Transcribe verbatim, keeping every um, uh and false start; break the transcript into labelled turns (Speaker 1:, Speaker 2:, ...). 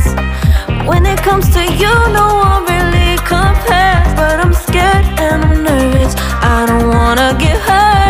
Speaker 1: When it comes to you, no one really compares. But I'm scared and I'm nervous, I don't wanna get hurt.